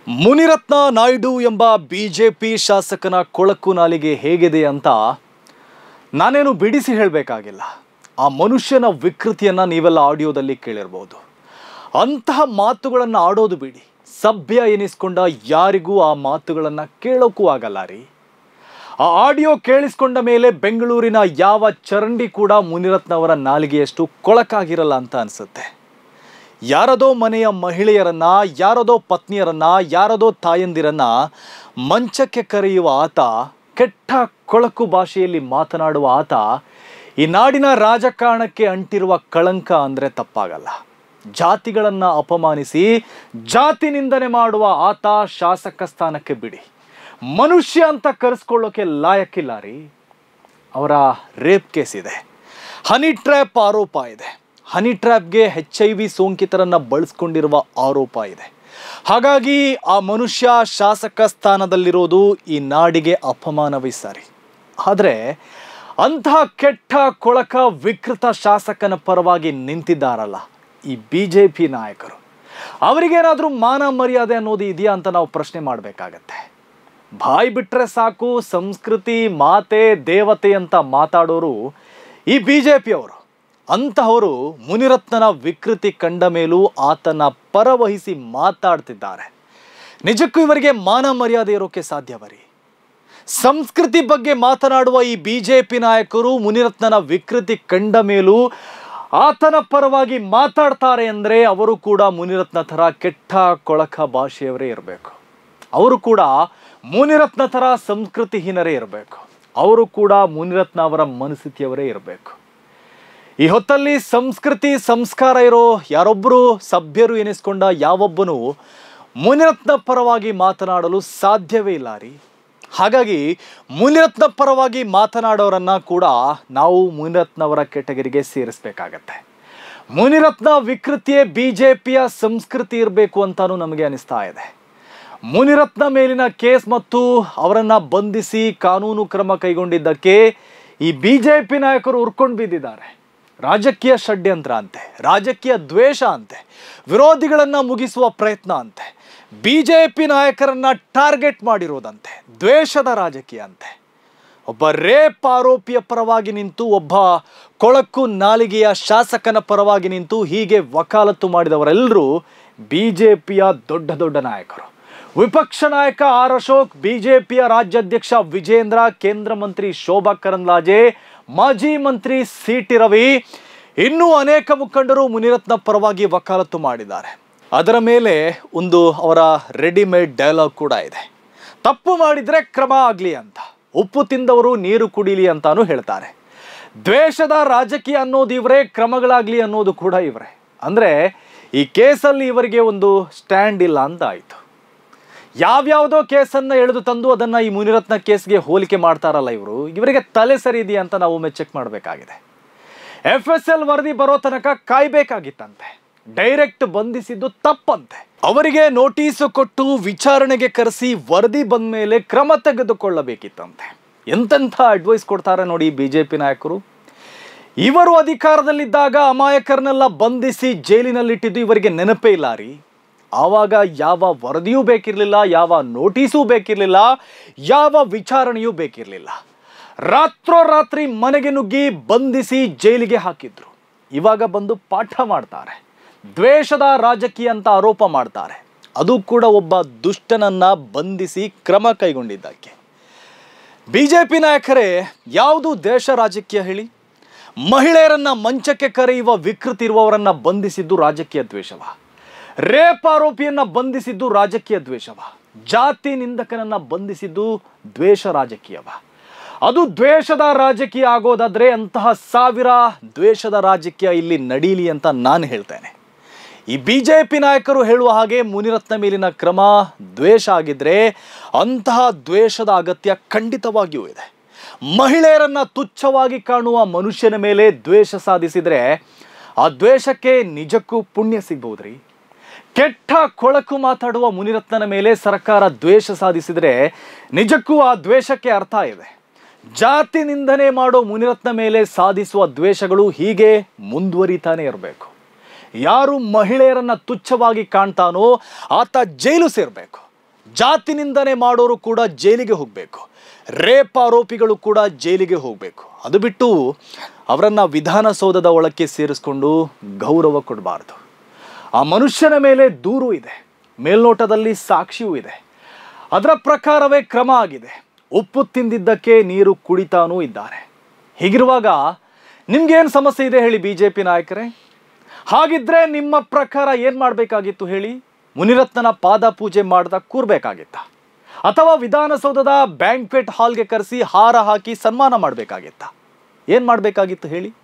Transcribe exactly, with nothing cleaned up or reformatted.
ಮುನಿರತ್ನ ನಾಯ್ಡು ಎಂಬ ಬಿಜೆಪಿ ಶಾಸಕನ ಕೊಳಕು ನಾಲಿಗೆ ಹೇಗಿದೆ ಅಂತ ನಾನೇನು ಬಿಡಿಸಿ ಹೇಳಬೇಕಾಗಿಲ್ಲ. ಆ ಮನುಷ್ಯನ ವಿಕೃತಿಯನ್ನು ನೀವೆಲ್ಲ ಆಡಿಯೋದಲ್ಲಿ ಕೇಳಿರಬಹುದು. ಅಂತಹ ಮಾತುಗಳನ್ನು ಆಡೋದು ಬಿಡಿ, ಸಭ್ಯ ಎನಿಸ್ಕೊಂಡ ಯಾರಿಗೂ ಆ ಮಾತುಗಳನ್ನು ಕೇಳೋಕ್ಕೂ ಆಗಲ್ಲ ರೀ. ಆ ಆಡಿಯೋ ಕೇಳಿಸ್ಕೊಂಡ ಮೇಲೆ ಬೆಂಗಳೂರಿನ ಯಾವ ಚರಂಡಿ ಕೂಡ ಮುನಿರತ್ನ ಅವರ ನಾಲಿಗೆಯಷ್ಟು ಕೊಳಕಾಗಿರಲ್ಲ ಅಂತ ಅನಿಸುತ್ತೆ. ಯಾರದೋ ಮನೆಯ ಮಹಿಳೆಯರನ್ನ, ಯಾರದೋ ಪತ್ನಿಯರನ್ನ, ಯಾರದೋ ತಾಯಂದಿರನ್ನ ಮಂಚಕ್ಕೆ ಕರೆಯುವ ಆತ, ಕೆಟ್ಟ ಕೊಳಕು ಭಾಷೆಯಲ್ಲಿ ಮಾತನಾಡುವ ಆತ ಈ ನಾಡಿನ ರಾಜಕಾರಣಕ್ಕೆ ಅಂಟಿರುವ ಕಳಂಕ ಅಂದರೆ ತಪ್ಪಾಗಲ್ಲ. ಜಾತಿಗಳನ್ನು ಅಪಮಾನಿಸಿ ಜಾತಿ ನಿಂದನೆ ಮಾಡುವ ಆತ ಶಾಸಕ ಸ್ಥಾನಕ್ಕೆ ಬಿಡಿ, ಮನುಷ್ಯ ಅಂತ ಕರೆಸ್ಕೊಳ್ಳೋಕೆ ಲಾಯಕ್ಕಿಲ್ಲ ರೀ. ಅವರ ರೇಪ್ ಕೇಸ್ ಇದೆ, ಹನಿ ಟ್ರ್ಯಾಪ್ ಆರೋಪ ಇದೆ, ಹನಿ ಟ್ರ್ಯಾಪ್ಗೆ ಹೆಚ್ ಐ ವಿ ಸೋಂಕಿತರನ್ನು ಬಳಸ್ಕೊಂಡಿರುವ ಆರೋಪ ಇದೆ. ಹಾಗಾಗಿ ಆ ಮನುಷ್ಯ ಶಾಸಕ ಸ್ಥಾನದಲ್ಲಿರೋದು ಈ ನಾಡಿಗೆ ಅಪಮಾನವೇ ಸರಿ. ಆದರೆ ಅಂತಹ ಕೆಟ್ಟ ಕೊಳಕ ವಿಕೃತ ಶಾಸಕನ ಪರವಾಗಿ ನಿಂತಿದ್ದಾರಲ್ಲ ಈ ಬಿ ಜೆ ಪಿ ನಾಯಕರು, ಅವರಿಗೇನಾದರೂ ಮಾನ ಮರ್ಯಾದೆ ಅನ್ನೋದು ಇದೆಯಾ ಅಂತ ನಾವು ಪ್ರಶ್ನೆ ಮಾಡಬೇಕಾಗತ್ತೆ. ಬಾಯಿ ಬಿಟ್ಟರೆ ಸಾಕು ಸಂಸ್ಕೃತಿ, ಮಾತೆ, ದೇವತೆ ಅಂತ ಮಾತಾಡೋರು ಈ ಬಿ ಜೆ ಪಿಯವರು. ಅಂತಹವರು ಮುನಿರತ್ನನ ವಿಕೃತಿ ಕಂಡ ಮೇಲೂ ಆತನ ಪರವಹಿಸಿ ಮಾತಾಡ್ತಿದ್ದಾರೆ. ನಿಜಕ್ಕೂ ಇವರಿಗೆ ಮಾನ ಮರ್ಯಾದೆ ಇರೋಕೆ ಸಾಧ್ಯವರಿ? ಸಂಸ್ಕೃತಿ ಬಗ್ಗೆ ಮಾತನಾಡುವ ಈ ಬಿ ಜೆ ಪಿ ನಾಯಕರು ಮುನಿರತ್ನನ ವಿಕೃತಿ ಕಂಡ ಮೇಲೂ ಆತನ ಪರವಾಗಿ ಮಾತಾಡ್ತಾರೆ ಅಂದರೆ ಅವರು ಕೂಡ ಮುನಿರತ್ನ ಥರ ಕೆಟ್ಟ ಕೊಳಕ ಭಾಷೆಯವರೇ ಇರಬೇಕು. ಅವರು ಕೂಡ ಮುನಿರತ್ನ ಥರ ಸಂಸ್ಕೃತಿಹೀನರೇ ಇರಬೇಕು. ಅವರು ಕೂಡ ಮುನಿರತ್ನ ಅವರ ಮನಸ್ಥಿತಿಯವರೇ ಇರಬೇಕು. ಈ ಹೊತ್ತಲ್ಲಿ ಸಂಸ್ಕೃತಿ ಸಂಸ್ಕಾರ ಇರೋ ಯಾರೊಬ್ಬರು ಸಭ್ಯರು ಎನಿಸ್ಕೊಂಡ ಯಾವೊಬ್ಬನು ಮುನಿರತ್ನ ಪರವಾಗಿ ಮಾತನಾಡಲು ಸಾಧ್ಯವೇ ಇಲ್ಲ ರೀ. ಹಾಗಾಗಿ ಮುನಿರತ್ನ ಪರವಾಗಿ ಮಾತನಾಡೋರನ್ನ ಕೂಡ ನಾವು ಮುನಿರತ್ನವರ ಕೆಟಗರಿಗೆ ಸೇರಿಸಬೇಕಾಗತ್ತೆ. ಮುನಿರತ್ನ ವಿಕೃತಿಯೇ ಬಿ ಜೆ ಪಿಯ ಸಂಸ್ಕೃತಿ ಇರಬೇಕು ಅಂತಾನೂ ನಮಗೆ ಅನಿಸ್ತಾ ಇದೆ. ಮುನಿರತ್ನ ಮೇಲಿನ ಕೇಸ್ ಮತ್ತು ಅವರನ್ನು ಬಂಧಿಸಿ ಕಾನೂನು ಕ್ರಮ ಕೈಗೊಂಡಿದ್ದಕ್ಕೆ ಈ ಬಿ ಜೆ ಪಿ ನಾಯಕರು ಉರ್ಕೊಂಡು ಬಿದ್ದಿದ್ದಾರೆ. ರಾಜಕೀಯ ಷಡ್ಯಂತ್ರ ಅಂತೆ, ರಾಜಕೀಯ ದ್ವೇಷ ಅಂತೆ, ವಿರೋಧಿಗಳನ್ನು ಮುಗಿಸುವ ಪ್ರಯತ್ನ ಅಂತೆ, ಬಿ ಜೆ ಪಿ ನಾಯಕರನ್ನ ಟಾರ್ಗೆಟ್ ಮಾಡಿರೋದಂತೆ, ದ್ವೇಷದ ರಾಜಕೀಯ ಅಂತೆ. ಒಬ್ಬ ರೇಪ್ ಆರೋಪಿಯ ಪರವಾಗಿ ನಿಂತು, ಒಬ್ಬ ಕೊಳಕು ನಾಲಿಗೆಯ ಶಾಸಕನ ಪರವಾಗಿ ನಿಂತು ಹೀಗೆ ವಕಾಲತ್ತು ಮಾಡಿದವರೆಲ್ಲರೂ ಬಿ ಜೆ ಪಿಯ ದೊಡ್ಡ ದೊಡ್ಡ ನಾಯಕರು. ವಿಪಕ್ಷ ನಾಯಕ ಆರ್ ಅಶೋಕ್, ಬಿ ಜೆ ಪಿಯ ರಾಜ್ಯಾಧ್ಯಕ್ಷ ವಿಜೇಂದ್ರ, ಕೇಂದ್ರ ಮಂತ್ರಿ ಶೋಭಾ ಕರಂದ್ಲಾಜೆ, ಮಾಜಿ ಮಂತ್ರಿ ಸಿ ಟಿ ರವಿ, ಇನ್ನೂ ಅನೇಕ ಮುಖಂಡರು ಮುನಿರತ್ನ ಪರವಾಗಿ ವಕಾಲತ್ತು ಮಾಡಿದ್ದಾರೆ. ಅದರ ಮೇಲೆ ಒಂದು ಅವರ ರೆಡಿಮೇಡ್ ಡೈಲಾಗ್ ಕೂಡ ಇದೆ. ತಪ್ಪು ಮಾಡಿದರೆ ಕ್ರಮ ಆಗಲಿ ಅಂತ, ಉಪ್ಪು ತಿಂದವರು ನೀರು ಕುಡಿಲಿ ಅಂತಾನು ಹೇಳ್ತಾರೆ. ದ್ವೇಷದ ರಾಜಕೀಯ ಅನ್ನೋದು ಇವರೇ, ಕ್ರಮಗಳಾಗಲಿ ಅನ್ನೋದು ಕೂಡ ಇವರೇ. ಅಂದರೆ ಈ ಕೇಸಲ್ಲಿ ಇವರಿಗೆ ಒಂದು ಸ್ಟ್ಯಾಂಡ್ ಇಲ್ಲ ಅಂತ ಆಯಿತು. ಯಾವ್ಯಾವುದೋ ಕೇಸನ್ನು ಎಳೆದು ತಂದು ಅದನ್ನು ಈ ಮುನಿರತ್ನ ಕೇಸ್ಗೆ ಹೋಲಿಕೆ ಮಾಡ್ತಾರಲ್ಲ ಇವರು, ಇವರಿಗೆ ತಲೆ ಸರಿ ಇದೆಯಾ ಅಂತ ನಾವು ಒಮ್ಮೆ ಚೆಕ್ ಮಾಡಬೇಕಾಗಿದೆ. ಎಫ್ ಎಸ್ ಎಲ್ ವರದಿ ಬರೋ ತನಕ ಕಾಯ್ಬೇಕಾಗಿತ್ತಂತೆ, ಡೈರೆಕ್ಟ್ ಬಂಧಿಸಿದ್ದು ತಪ್ಪಂತೆ. ಅವರಿಗೆ ನೋಟಿಸ್ ಕೊಟ್ಟು ವಿಚಾರಣೆಗೆ ಕರೆಸಿ ವರದಿ ಬಂದ ಮೇಲೆ ಕ್ರಮ ತೆಗೆದುಕೊಳ್ಳಬೇಕಿತ್ತಂತೆ. ಎಂತೆಂಥ ಅಡ್ವೈಸ್ ಕೊಡ್ತಾರೆ ನೋಡಿ ಬಿ ಜೆ ಪಿ ನಾಯಕರು. ಇವರು ಅಧಿಕಾರದಲ್ಲಿದ್ದಾಗ ಅಮಾಯಕರನ್ನೆಲ್ಲ ಬಂಧಿಸಿ ಜೈಲಿನಲ್ಲಿಟ್ಟಿದ್ದು ಇವರಿಗೆ ನೆನಪೇ ಇಲ್ಲ ರೀ. ಆವಾಗ ಯಾವ ವರದಿಯೂ ಬೇಕಿರಲಿಲ್ಲ, ಯಾವ ನೋಟಿಸೂ ಬೇಕಿರಲಿಲ್ಲ, ಯಾವ ವಿಚಾರಣೆಯೂ ಬೇಕಿರಲಿಲ್ಲ. ರಾತ್ರೋರಾತ್ರಿ ಮನೆಗೆ ನುಗ್ಗಿ ಬಂಧಿಸಿ ಜೈಲಿಗೆ ಹಾಕಿದ್ರು. ಇವಾಗ ಬಂದು ಪಾಠ ಮಾಡ್ತಾರೆ, ದ್ವೇಷದ ರಾಜಕೀಯ ಅಂತ ಆರೋಪ ಮಾಡ್ತಾರೆ. ಅದು ಕೂಡ ಒಬ್ಬ ದುಷ್ಟನನ್ನ ಬಂಧಿಸಿ ಕ್ರಮ ಕೈಗೊಂಡಿದ್ದಕ್ಕೆ. ಬಿ ಜೆ ಪಿ ನಾಯಕರೇ, ಯಾವುದು ದೇಶ ರಾಜಕೀಯ ಹೇಳಿ? ಮಹಿಳೆಯರನ್ನ ಮಂಚಕ್ಕೆ ಕರೆಯುವ ವಿಕೃತಿ ಇರುವವರನ್ನ ಬಂಧಿಸಿದ್ದು ರಾಜಕೀಯ ದ್ವೇಷವ? ರೇಪ್ ಆರೋಪಿಯನ್ನ ಬಂಧಿಸಿದ್ದು ರಾಜಕೀಯ ದ್ವೇಷವ? ಜಾತಿ ನಿಂದಕನನ್ನ ಬಂಧಿಸಿದ್ದು ದ್ವೇಷ ರಾಜಕೀಯವ? ಅದು ದ್ವೇಷದ ರಾಜಕೀಯ ಆಗೋದಾದ್ರೆ ಅಂತಹ ಸಾವಿರ ದ್ವೇಷದ ರಾಜಕೀಯ ಇಲ್ಲಿ ನಡೀಲಿ ಅಂತ ನಾನು ಹೇಳ್ತೇನೆ. ಈ ಬಿ ಜೆ ಪಿ ನಾಯಕರು ಹೇಳುವ ಹಾಗೆ ಮುನಿರತ್ನ ಮೇಲಿನ ಕ್ರಮ ದ್ವೇಷ ಆಗಿದ್ರೆ ಅಂತಹ ದ್ವೇಷದ ಅಗತ್ಯ ಖಂಡಿತವಾಗಿಯೂ ಇದೆ. ಮಹಿಳೆಯರನ್ನ ತುಚ್ಛವಾಗಿ ಕಾಣುವ ಮನುಷ್ಯನ ಮೇಲೆ ದ್ವೇಷ ಸಾಧಿಸಿದ್ರೆ ಆ ದ್ವೇಷಕ್ಕೆ ನಿಜಕ್ಕೂ ಪುಣ್ಯ ಸಿಗ್ಬೋದ್ರಿ. ಕೆಟ್ಟ ಕೊಳಕು ಮಾತಾಡುವ ಮುನಿರತ್ನನ ಮೇಲೆ ಸರ್ಕಾರ ದ್ವೇಷ ಸಾಧಿಸಿದರೆ ನಿಜಕ್ಕೂ ಆ ದ್ವೇಷಕ್ಕೆ ಅರ್ಥ ಇದೆ. ಜಾತಿ ನಿಂದನೆ ಮಾಡೋ ಮುನಿರತ್ನ ಮೇಲೆ ಸಾಧಿಸುವ ದ್ವೇಷಗಳು ಹೀಗೆ ಮುಂದುವರಿತಾನೆ ಇರಬೇಕು. ಯಾರು ಮಹಿಳೆಯರನ್ನ ತುಚ್ಛವಾಗಿ ಕಾಣ್ತಾನೋ ಆತ ಜೈಲು ಸೇರಬೇಕು. ಜಾತಿ ನಿಂದನೆ ಮಾಡೋರು ಕೂಡ ಜೈಲಿಗೆ ಹೋಗಬೇಕು, ರೇಪ್ ಆರೋಪಿಗಳು ಕೂಡ ಜೈಲಿಗೆ ಹೋಗಬೇಕು. ಅದು ಬಿಟ್ಟು ಅವರನ್ನು ವಿಧಾನಸೌಧದ ಒಳಕ್ಕೆ ಸೇರಿಸ್ಕೊಂಡು ಗೌರವ ಕೊಡಬಾರ್ದು. ಆ ಮನುಷ್ಯನ ಮೇಲೆ ದೂರು ಇದೆ, ಮೇಲ್ನೋಟದಲ್ಲಿ ಸಾಕ್ಷಿಯೂ ಇದೆ, ಅದರ ಪ್ರಕಾರವೇ ಕ್ರಮ ಆಗಿದೆ. ಉಪ್ಪು ತಿಂದಿದ್ದಕ್ಕೆ ನೀರು ಕುಡಿತಾನೂ ಇದ್ದಾನೆ. ಹೀಗಿರುವಾಗ ನಿಮ್ಗೇನು ಸಮಸ್ಯೆ ಇದೆ ಹೇಳಿ ಬಿ ಜೆ ಪಿ ನಾಯಕರೇ? ಹಾಗಿದ್ರೆ ನಿಮ್ಮ ಪ್ರಕಾರ ಏನು ಮಾಡಬೇಕಾಗಿತ್ತು ಹೇಳಿ? ಮುನಿರತ್ನನ ಪಾದ ಪೂಜೆ ಮಾಡ್ದ ಕೂರ್ಬೇಕಾಗಿತ್ತ, ಅಥವಾ ವಿಧಾನಸೌಧದ ಬ್ಯಾಂಕ್ವೆಟ್ ಹಾಲ್ಗೆ ಕರೆಸಿ ಹಾರ ಹಾಕಿ ಸನ್ಮಾನ ಮಾಡಬೇಕಾಗಿತ್ತ? ಏನು ಮಾಡಬೇಕಾಗಿತ್ತು ಹೇಳಿ?